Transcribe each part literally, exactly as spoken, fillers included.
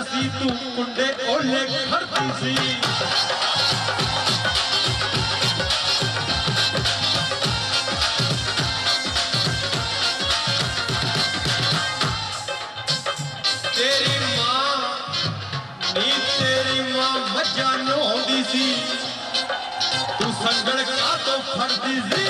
सी तू कुंडे ओले खड़ती सी तेरी मां नी तेरी मां मजा नौंदी सी तू संगल का तो फड़ती सी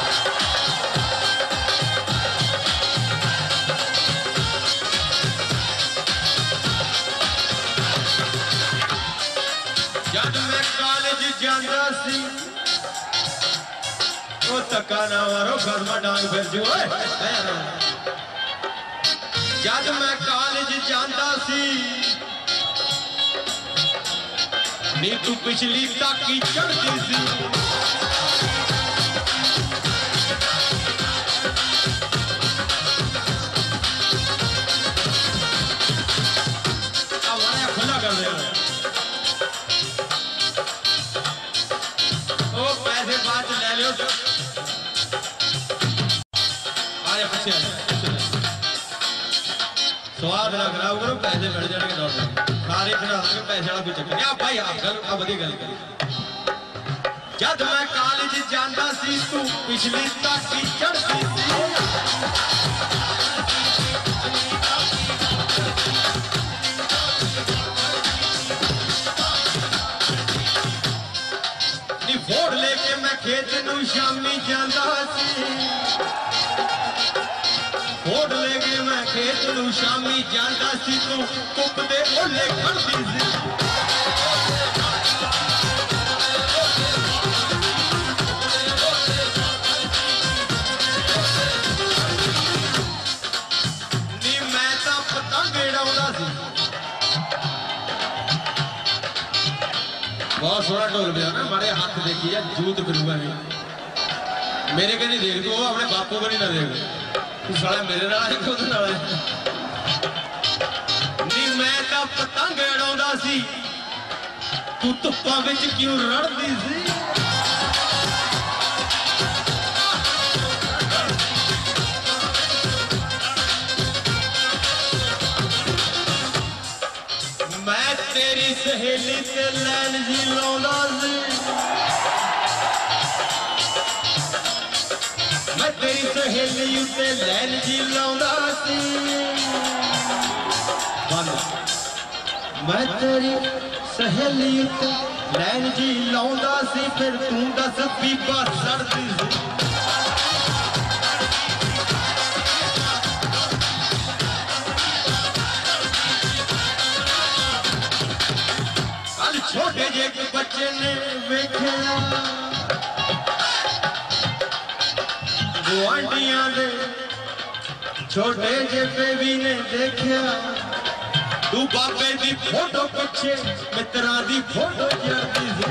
जब मैं कॉलेज जांदा सी ओ तका ना मारो घर में डांग फिर जो जब मैं कॉलेज जांदा सी नी तू पिछली ताकी चढ़ती सी हमारे खुला कर दे ओ पैसे बाद ले लो आए पीछे स्वाद लग रहा करो पैसे मिल जाएंगे दौड़ सारे खड़ा के पैसे वाला कोई चक्कर नहीं भाई आप गल अब बड़ी गल करी जब मैं कॉलेज जांदा सी तू पिछली ताकी चढ़ती सी नी फोड़ लेके मैं खेत नू शामी जांदा सी फोड़ लेके मैं खेत नू शामी जांदा सी तू कुप दे ओले खड़ती सी नी मैं तां पतंग उड़ाउंदा सी बहुत सोहना ढोल बजा ना मारे हाथ देखिए जूत फिरूगा नहीं मेरे के नहीं देख दो अपने बापू को नहीं ना देख तू साला मेरे नाल है खुद नाल नी मैं तां पतंग उड़ाउंदा सी तू धुप्पां विच क्यों रड़दी सी मैं तेरी सहेली ते लैन जी लाउंदा सी मैं तेरी सहेली उत्ते लैन जी लाउंदा सी मैं तेरी सहेली उत्ते लैन जी लाउंदा सी फिर तू दस बीबा सड़दी सी छोटे जे बच्चे ने वेख्या गुआंढियां दे छोटे जे बेबी ने देखा तू बाबे दी फोटो पिछे मित्रा दी फोटो चढ़ती सी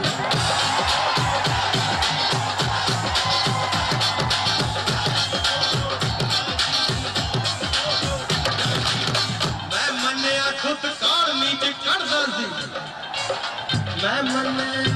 मैं मन्निया खुद कार नीचे कढ़दा सी मैं मन